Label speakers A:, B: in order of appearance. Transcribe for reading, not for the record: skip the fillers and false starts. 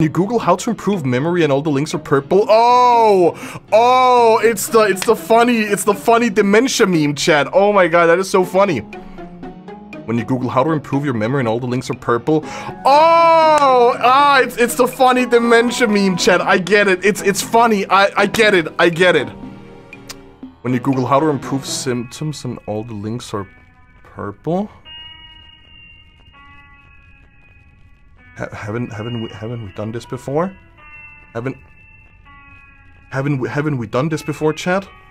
A: You Google how to improve memory and all the links are purple. Oh, it's the funny dementia meme, chat. Oh my god, that is so funny. When you Google how to improve your memory and all the links are purple. It's the funny dementia meme, chat. I get it. It's funny. I get it. I get it. When you Google how to improve symptoms and all the links are purple. Haven't we done this before? Haven't we done this before, chat?